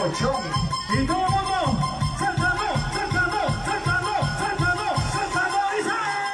locochón. Y todo el mundo, saltando, saltando, saltando, saltando, saltando, dice.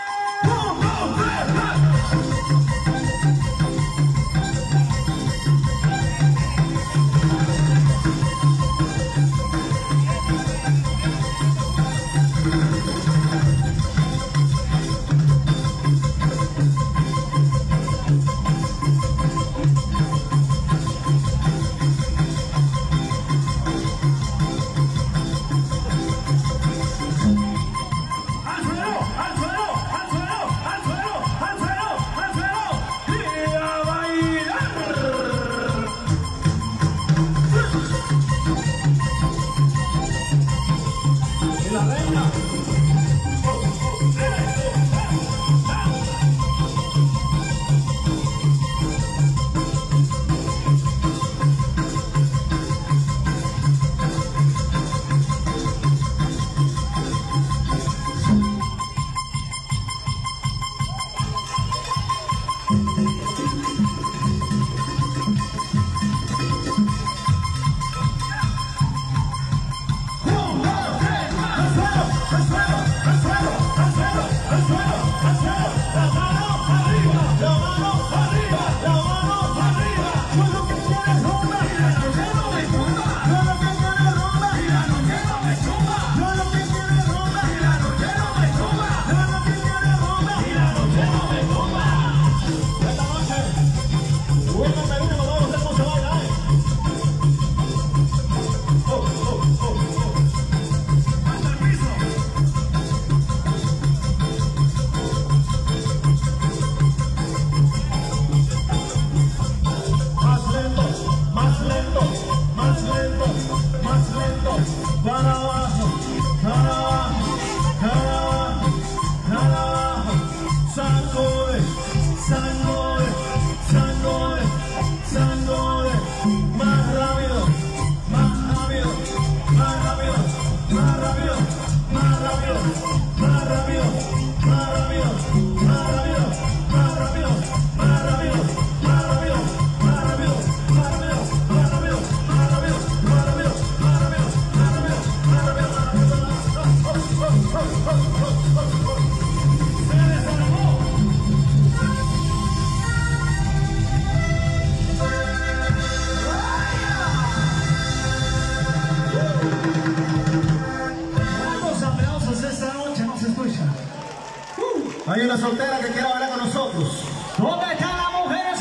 Hay una soltera que quiere bailar con nosotros. ¿Dónde están las mujeres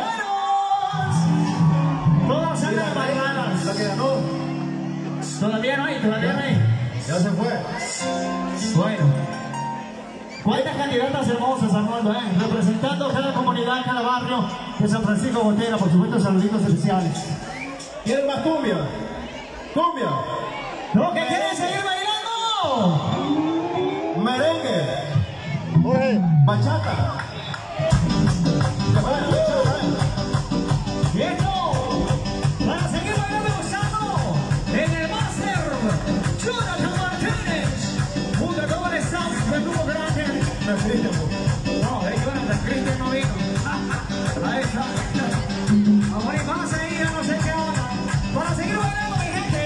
solteras? Todas andan bailadas. ¿La que ganó? Todavía no hay, todavía no hay. Ya se fue. Bueno. ¿Cuántas candidatas hermosas, Armando? Representando cada comunidad, cada barrio de San Francisco Gotera, por supuesto, saluditos especiales. ¿Quieren más cumbia? ¿Cumbia? ¿No que quieren seguir bailando? Merengue. Bachata. Y esto, para seguir bailando y gozando en el máster, Jonathan Martínez, junto con el staff del grupo grande. No, Jonathan, Cristian no vino. Ahí está. Ahora y vamos a ir a no sé qué hora, para seguir bailando, mi gente.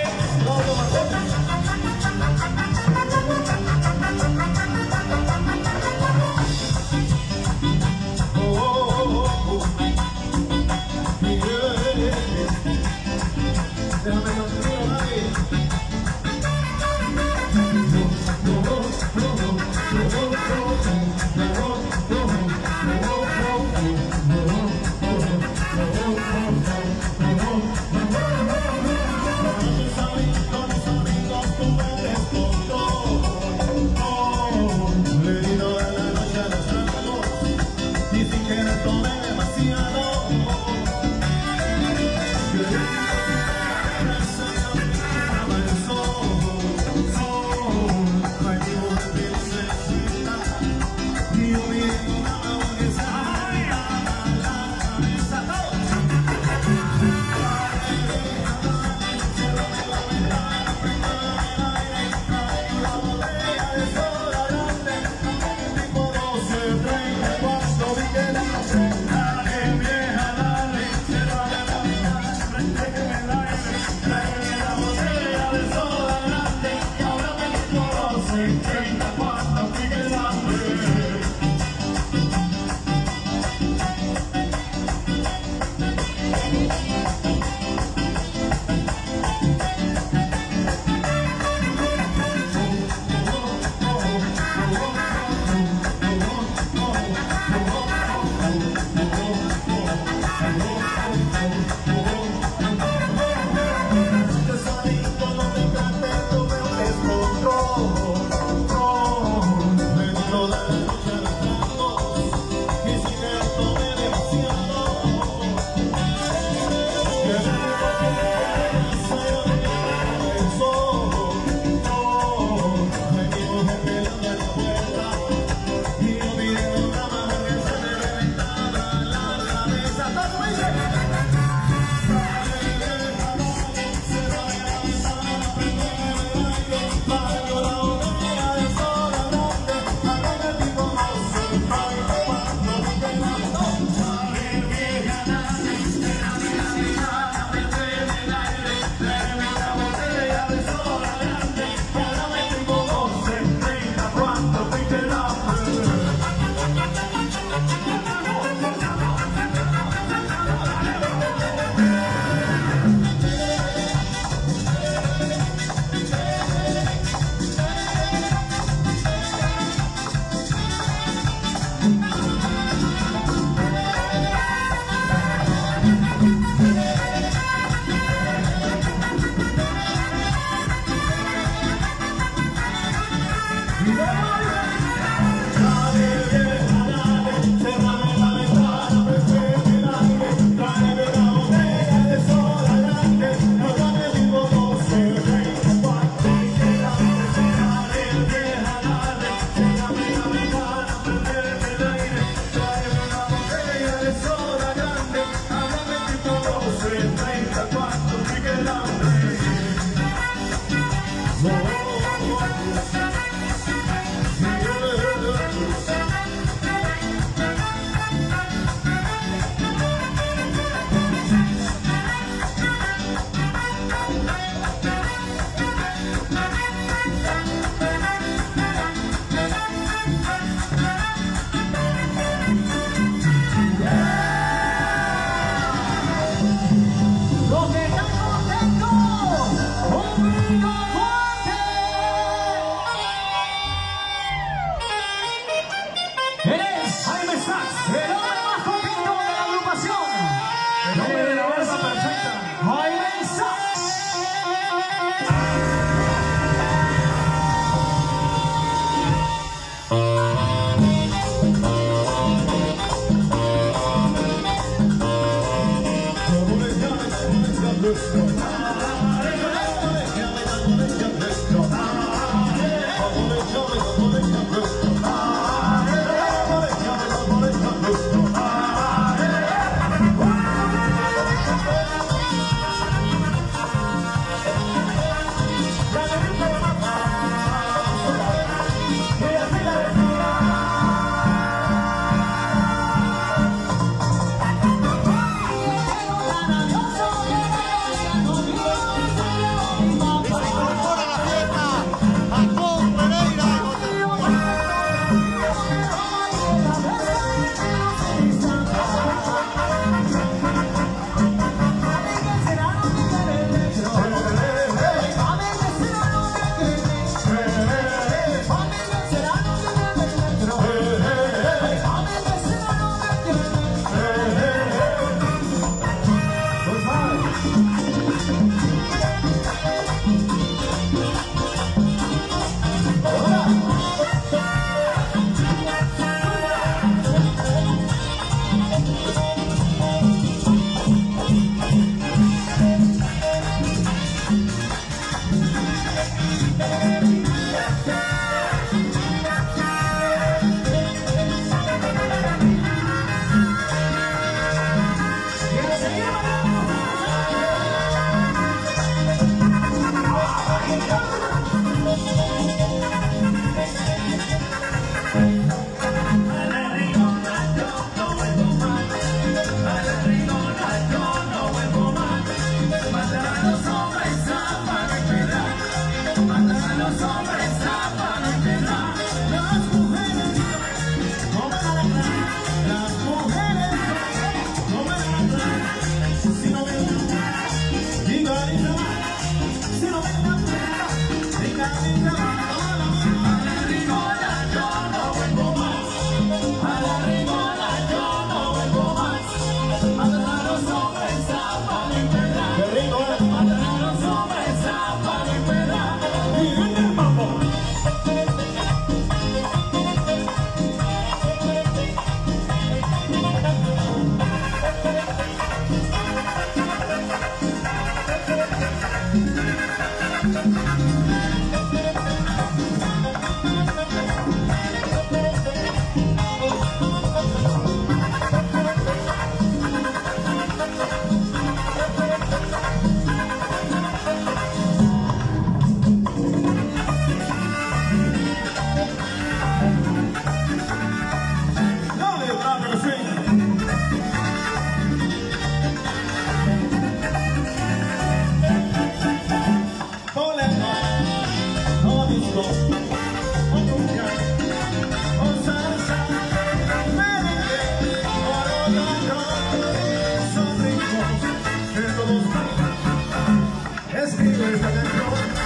Escribe esta canción.